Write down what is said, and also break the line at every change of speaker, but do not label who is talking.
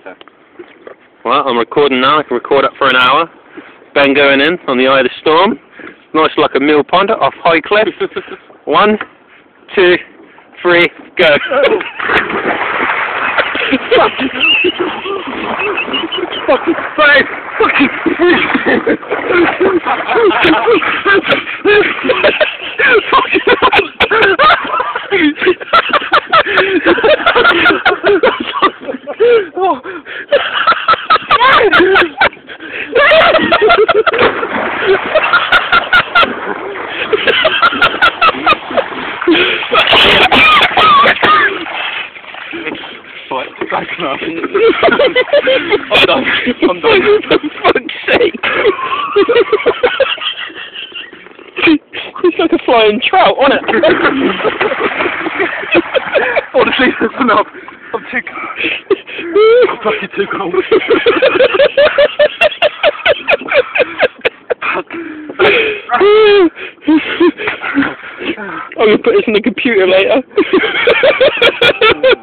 So.
Well, I'm recording now. I can record up for an hour. Ben going in on the eye of the storm. Nice like a mill pond off high cliff. 1, 2, 3, go.
Fucking I'm done. I'm done.
For fuck's sake. It's like a flying trout, wasn't it?
Honestly, that's enough. I'm too cold. I'm fucking too cold.
I'm going to put this in the computer later.